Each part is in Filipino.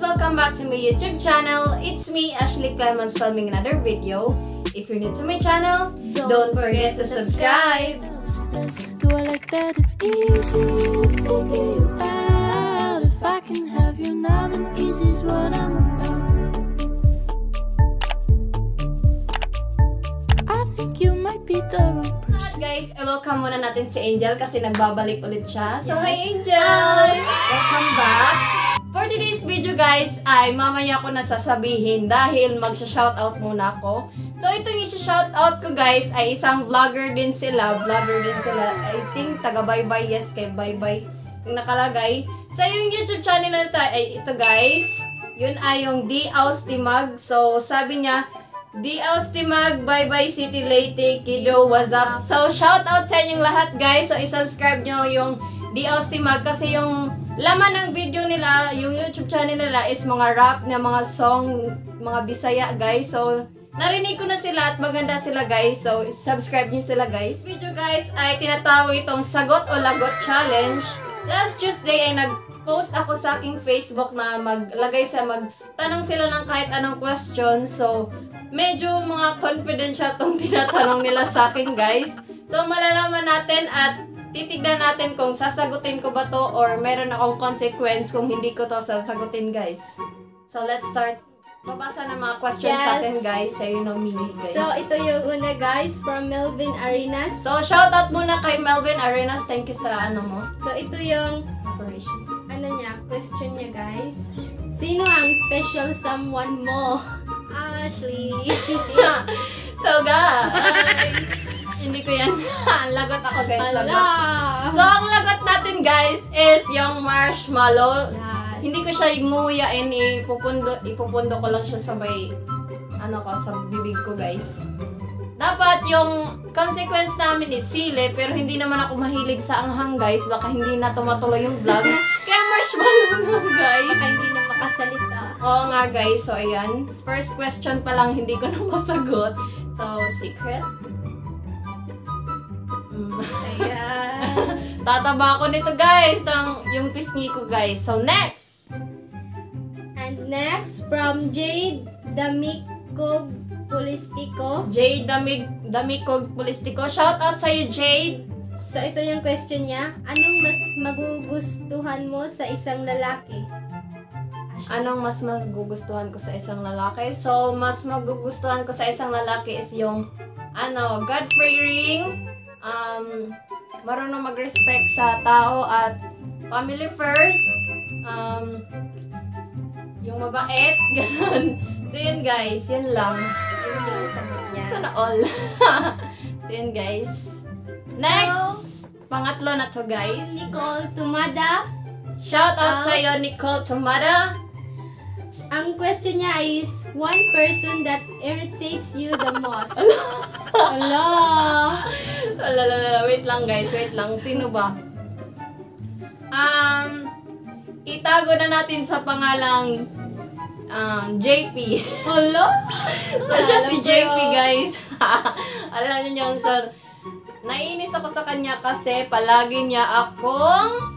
Welcome back to my YouTube channel. It's me, Ashley Clemens, filming another video. If you're new to my channel, don't forget to subscribe. Do I like that? It's easy to figure you out. If I can have you now, then easy's what I'm about. I think you might be the wrong person. Guys, welcome muna natin si Angel kasi nagbabalik ulit siya. So, hi Angel! Welcome back! For today's video guys, ay mamaya ko nasasabihin dahil magsha-shoutout muna ako. So, itong i-shoutout ko guys ay isang vlogger din sila. I think taga-bye-bye, yes, kay bye-bye yung nakalagay. So, yung YouTube channel nila ay ito guys. Yun ay yung D. Austimag. So, sabi niya, D. Austimag, bye-bye City Leyte, kiddo, what's up? So, shoutout sa inyong lahat guys. So, i-subscribe nyo yung D. Austimag kasi yung laman ng video nila, yung YouTube channel nila is mga rap na mga song, mga Bisaya guys. So, narinig ko na sila at maganda sila guys. So, subscribe nyo sila guys. Video guys ay tinatawag itong Sagot o Lagot Challenge. Last Tuesday ay nag-post ako sa aking Facebook na magtanong sila ng kahit anong question. So, medyo mga confidential tong tinatanong nila sa akin guys. So, malalaman natin at titignan natin kung sasagutin ko ba to or meron akong consequence kung hindi ko to sasagutin guys. So, let's start. Babasa na mga questions sa akin guys. So, you know me guys. So, ito yung una guys from Melvin Arenas. So, shoutout muna kay Melvin Arenas. Thank you sa ano mo. So, ito yung Operation. question niya guys. Sino ang special someone mo? Ashley. So, guys. Hindi ko yan. Lagot ako guys. Lagot. So, ang lagot natin guys is yung marshmallow. Yan. Hindi ko siya nguyain. Ipupundo ko lang siya sa may sa bibig ko guys. Dapat yung consequence namin is sili, pero hindi naman ako mahilig sa anghang guys. Baka hindi na tumatuloy yung vlog. Kaya marshmallow lang guys. Baka hindi na makasalita. Oo nga guys. So, ayan. First question pa lang hindi ko na masagot. So, secret. Ayan. Tataba ako nito guys. Yung pisngi ko guys. So, next. And next, from Jade Damikog Polistico. Jade Damikog Polistico. Shout out sa'yo, Jade. So, ito yung question niya. Anong mas magugustuhan mo sa isang lalaki? Anong mas magugustuhan ko sa isang lalaki? So, mas magugustuhan ko sa isang lalaki is yung God-fearing, marunong mag-respect sa tao at family first, yung mabait, ganun. So, yun guys, yun lang. Yun yung sagot niya. Sana all. So, yun guys. Next, pangatlo na to guys. Nicole Tumada. Shout out sa'yo, Nicole Tumada. Ang question niya is, one person that irritates you the most. Hello. Wait lang guys, wait lang. Sino ba? Itago na natin sa pangalang JP. Hello? So, siya si JP guys. Alam niyo yung naiinis ako sa kanya kasi palagi niya akong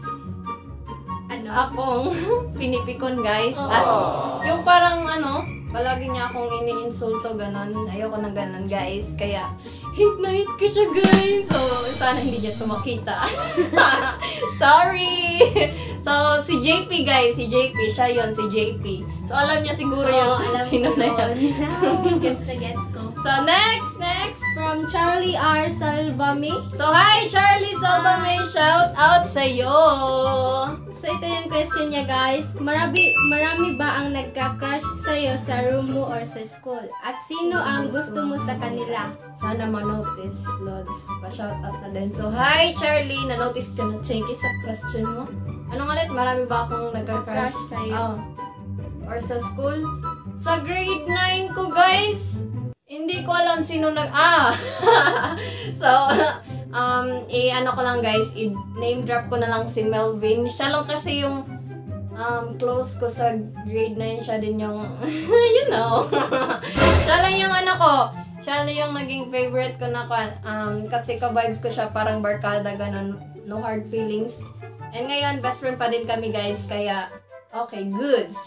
pinipikon guys. At yung parang palagi niya akong iniinsulto ganon. Ayoko na ganon guys. Kaya hate na hate ko siya guys. So sana hindi niya ito makita. Sorry. So si JP guys, si JP, siya yun, si JP. So alam niya siguro yun sino na yun. Gets na gets ko. So next. From Charlie R. Salvame. So hi Charlie Salvame, shout out sa'yo. So ito yung question niya guys. Marami ba ang nagka-crush sa'yo sa room mo or sa school? At sino ang gusto mo sa kanila? Sana ma-notice, Lods. Pa-shout out na din. So hi Charlie, na-notice ko na. Thank you sa question mo. Anong ulit? Marami ba akong nagka-crush? Crush sa'yo. Or sa school? Sa grade 9 ko guys. Hindi ko alam sino So, ko lang guys, i-name drop ko na lang si Melvin. Siya lang kasi yung close ko sa grade 9. Siya din yung, you know. Siya lang yung siya lang yung naging favorite ko na kasi ka-vibes ko siya parang barkada, ganun. No hard feelings. And ngayon, best friend pa din kami guys, kaya okay, goods.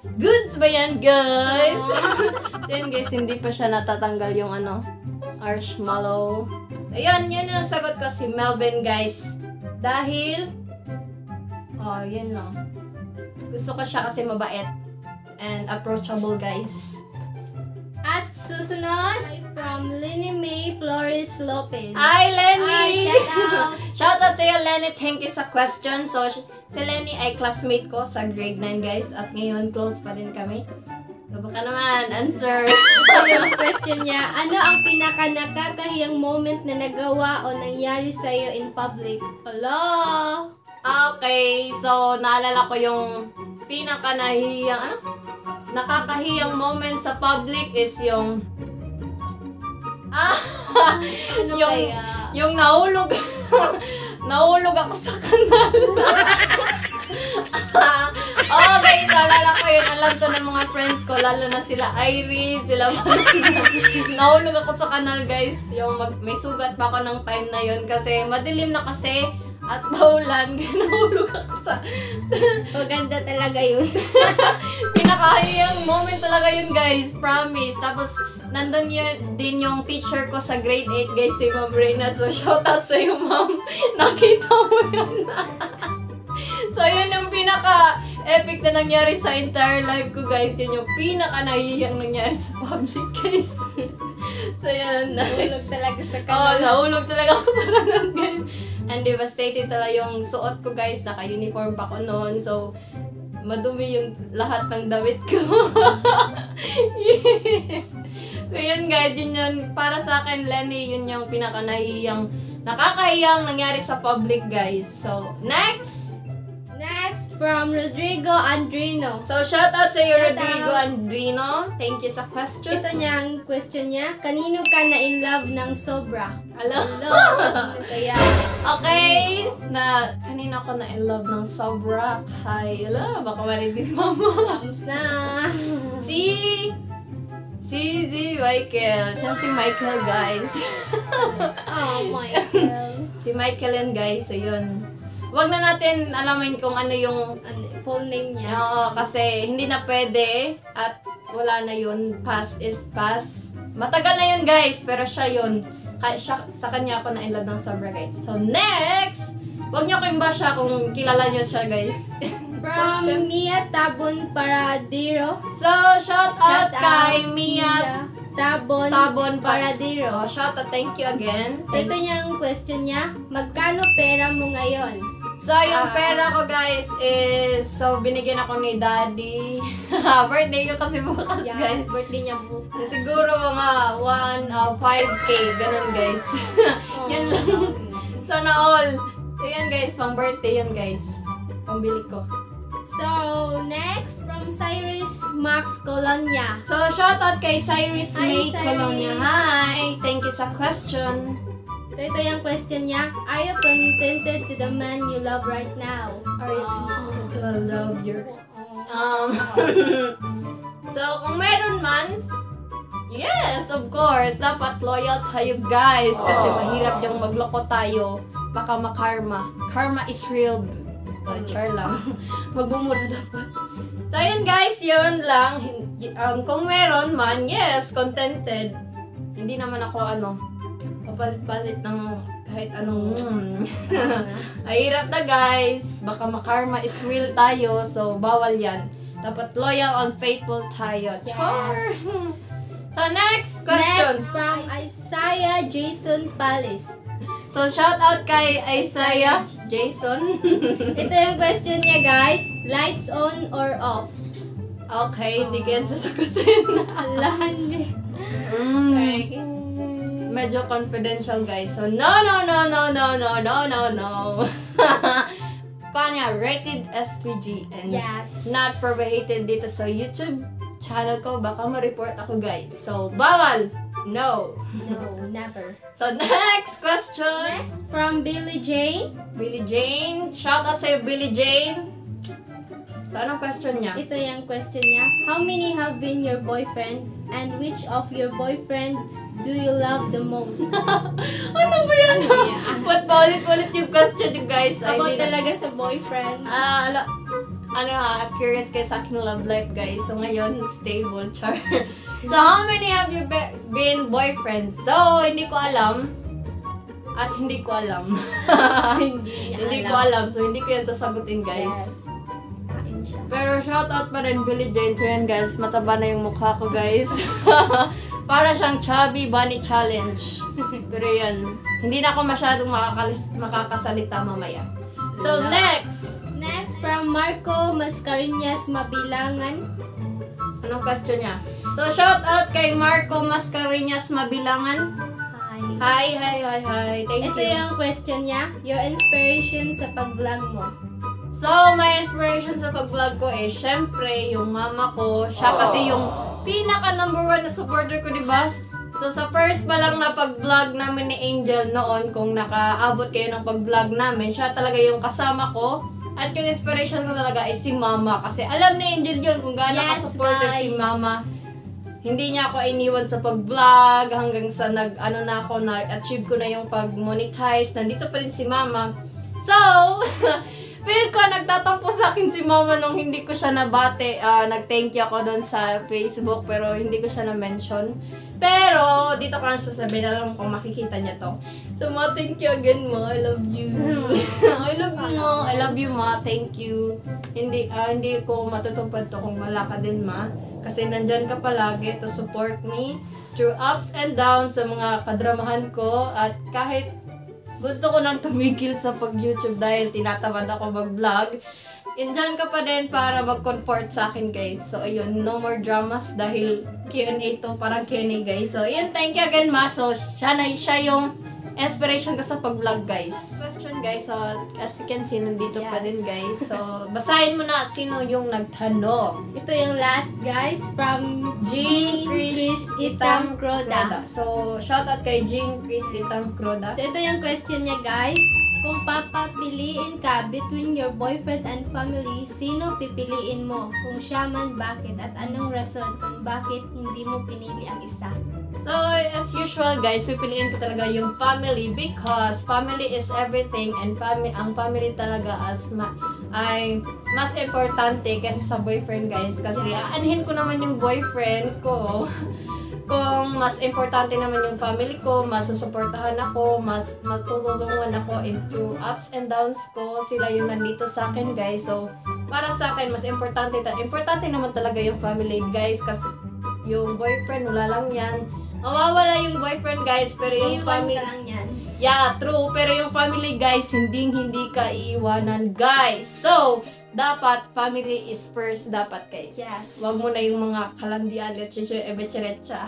Goods ba yan, guys? So yun guys, hindi pa siya natatanggal yung marshmallow. Ayun, yun ang sagot ko si Melvin, guys. Dahil, yun no. Gusto ko siya kasi mabait and approachable, guys. At susunod, from Lenny May Flores Lopez. Hi, Lenny! Hi, shout out! Shout out sa'yo, Lenny. Thank you sa question. So, si Lenny ay classmate ko sa grade 9, guys. At ngayon, close pa din kami. So, baka naman, answer. So, yung question niya, ano ang pinaka nakakahiyang moment na nagawa o nangyari sa'yo in public? Hello? Okay, so, naalala ko yung pinaka nakakahiyang moment sa public is yung Ano kaya? yung nahulog nahulog ako sa kanal. Okay, naalala ko yun. Alam to ng mga friends ko, lalo na sila Irene, sila nahulog ako sa kanal, guys. Yung may sugat pa ako ng time na yun kasi madilim na kasi at maulan, kaya nahulog ako sa Maganda talaga yun. pinakahiyang moment talaga yun, guys. Promise. Tapos, nandun yun din yung teacher ko sa grade 8, guys, si Ma'am Reyna. So, shoutout sa iyo, Ma'am. Nakita mo yun. So, yun yung pinaka-epic na nangyari sa entire life ko, guys. Yun yung pinaka-nahihiyang nangyari sa public, guys. So, yun. Nahulog talaga sa Oo, kanal. nahulog talaga ako sa kanan, guys. And devastated talaga yung suot ko, guys. Naka-uniform pa ko noon. So, madumi yung lahat ng damit ko. So, yun, guys. Yun yun. Para sa akin, Lenny, yun yung pinaka-nahihiyang, nakakahiyang nangyari sa public, guys. So, next! Next, from Rodrigo Andrino. So, shout out sa iyo, Shout Rodrigo out. Andrino. Thank you sa question. Ito niya ang question niya. Kanino ka na in love ng sobra? Alam. Hello? Ano kaya? Okay, kanina ako na in love ng sobra. Hi, baka marinig mama. Comes na. Si Michael. Siya si Michael, guys. Oh, Michael. Si Michael yan, guys. Ayun. Wag na natin alamin kung ano yung Full name niya. kasi hindi na pwede at wala na yun. Past is past. Matagal na yun, guys, pero siya yun. Sa kanya ako na in love ng sobra, guys. So, next! Wag niyo kayong basya kung kilala niyo siya, guys. From Mia Tabon Paradiro. So, shout out kay Mia Tabon Paradiro. Shout out, thank you again. So, ito yung question niya. Magkano pera mo ngayon? So, yung pera ko, guys, is, binigyan ako ni Daddy. Birthday ko kasi bukas, guys. Birthday niya bukas. Siguro mga 5K, ganun, guys. Yun lang. Sana all. So, yan, guys, pang birthday yun, guys. Pambili ko. So, next, from Cyrus Max Colonia. So, shoutout kay Cyrus Hi, May Cyrus. Colonia. Hi! Thank you sa question. So, ito yung question niya. Are you contented to the man you love right now? Are you contented to love your... So, kung meron man, yes, of course. Dapat loyal tayo, guys. Kasi mahirap yung magloko tayo. Baka makarma. Karma is real. Char lang. Magbumura dapat. So, yun, guys. Yun lang. Kung meron man, yes, contented. Hindi naman ako, papalit-palit ng kahit anong mahirap na, guys. Baka makarma is real tayo. So, bawal yan. Dapat loyal and faithful tayo. Char! So, next question. Next, from Isaiah Jason Palis. So, shout out kay Isaiah Jason. Ito yung question niya, guys. Lights on or off? Okay, hindi ko yan sasagutin. Alan. Medyo confidential, guys. So, no. Kanya, rated SPG and Yes. not prohibited dito sa YouTube channel ko. Baka ma-report ako, guys. So, bawal. No. No, never. So, next question. Next, from Billie Jane. Billie Jane. Shout out sa'yo, Billie Jane. So, anong question niya? Ito yung question niya. How many have been your boyfriend? And which of your boyfriends do you love the most? Ano ba yan? Ano yan? Ba't paulit-ulit yung question, you guys? About talaga sa boyfriend. curious kayo sa aking love life, guys. So, ngayon, stable, char. So, how many have you been boyfriends? So, hindi ko alam. At hindi ko alam. Hindi ko alam. So, hindi ko yan sasagutin, guys. Yes. Kain siya. Pero shoutout pa rin Billie Jean. So yan guys, mataba na yung mukha ko guys. Para siyang chubby bunny challenge. Pero yan, hindi na ako masyadong makakasalita mamaya. So next! Next, from Marco Mascareñas Mabilangan. Anong question niya? So shoutout kay Marco Mascareñas Mabilangan. Hi. Hi. Thank Ito you. yung question niya. Your inspiration sa pag-vlog mo. So, my inspiration sa pag-vlog ko eh, syempre, yung mama ko. Siya kasi yung pinaka number 1 na supporter ko, di ba? So, sa first pa lang na pag-vlog namin ni Angel noon, kung nakaabot kayo ng pag-vlog namin, siya talaga yung kasama ko. At yung inspiration ko talaga ay si mama. Kasi alam ni Angel yun kung gaano Yes, ka-supporter guys. si mama. Hindi niya ako iniwan sa pag-vlog hanggang sa na-achieve ko na yung pag-monetize. Nandito pa rin si mama. So, feel ko nagtatampo sa akin si mama nung hindi ko siya nabate. Nag-thank you ako doon sa Facebook pero hindi ko siya na-mention. Pero, dito ko lang sasabihin, alam kung makikita niya to. So, ma, thank you again, ma. I love you. I love you, ma. I love you, ma. Thank you. Hindi ko matutupad to kung wala ka din, ma. Kasi nandyan ka palagi to support me through ups and downs sa mga kadramahan ko. At kahit gusto ko nang tumigil sa pag-YouTube dahil tinatamad ako mag-vlog, andyan ka pa din para mag-comfort sa akin, guys. So, ayun, no more dramas dahil Q&A to, parang Q&A, guys. So, ayun, thank you again, ma. So, siya yung inspiration ko sa pag-vlog, guys. Question, guys. So, as you can see, nandito pa din, guys. So, basahin mo na sino yung nagtanong. Ito yung last, guys, from Jean Chris Itam Croda. So, shoutout kay Jean Chris Itam Croda. So, ito yung question niya, guys. Kung papapiliin ka between your boyfriend and family, sino pipiliin mo? Kung siya man, bakit? At anong rason kung bakit hindi mo pinili ang isa? So, as usual, guys, pipiliin ko talaga yung family because family is everything and ang family talaga ay mas importante kasi sa boyfriend, guys. Kasi aanhin ko naman yung boyfriend ko. Kung mas importante naman yung family ko, mas susuportahan ako, mas matutulungan ako into ups and downs ko. Sila yung nandito sa akin, guys. So, para sa akin, mas importante naman talaga yung family, guys. Kasi yung boyfriend, wala lang yan. Mawawala yung boyfriend, guys, pero yung Iiwan family... ka lang yan. Yeah, true. Pero yung family, guys, hindi ka iiwanan, guys. So, dapat family is first dapat, guys. Yes. Wag mo na yung mga kalandian at ebecherecha.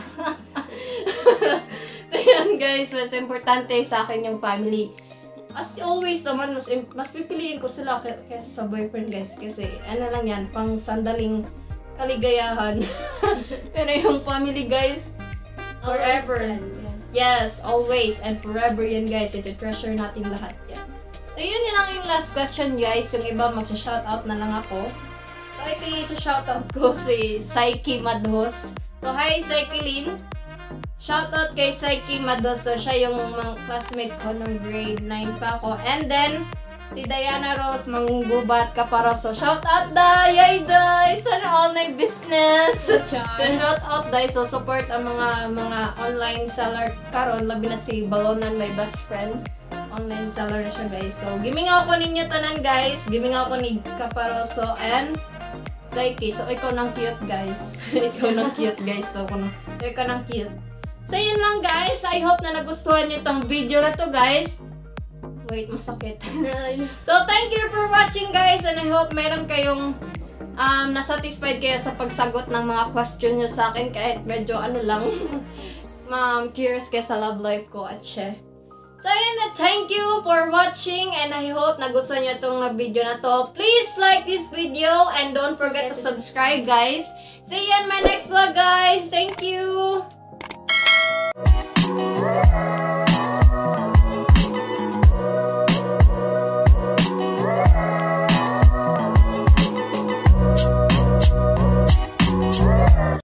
So, yan, guys. Mas importante sa akin yung family. As always naman, mas pipiliin ko sila kaysa sa boyfriend, guys. Kasi, ano lang yan, pang sandaling kaligayahan. Pero yung family, guys, forever. Yes, always and forever yan, guys. Ito treasure natin lahat yan. So, yun lang yung last question, guys. Yung iba, magsha-shoutout na lang ako. So, ito yung shoutout ko si Psyche Madhos. So, hi, Psyche Lynn. Shoutout kay Psyche Madhos. So, siya yung mga classmate ko nung grade 9 pa ako. And then, si Diana Rose Manggubat Caparoso. Shoutout, Day! Yay, Day! Sana all my business! So, shoutout, Day. So, support ang mga online seller karon, labi na si Balonan, my best friend. Online seller na siya, guys. So, gimingaw ko ninyo tanan, guys. Gimingaw ko ni Caparoso and Psyche. So, ikaw nang cute, guys. Ikaw nang cute, guys. So, ikaw nang cute. So, yun lang, guys. I hope na nagustuhan niyo itong video na to, guys. Wait, masakit. So, thank you for watching, guys. And I hope meron kayong nasatisfied kayo sa pagsagot ng mga question nyo sa akin. Kahit medyo ano lang, curious kayo sa love life ko at siya. So, ayun na. Thank you for watching. And I hope nagustuhan nyo itong video na to. Please like this video. And don't forget to subscribe, guys. See you in my next vlog, guys. Thank you.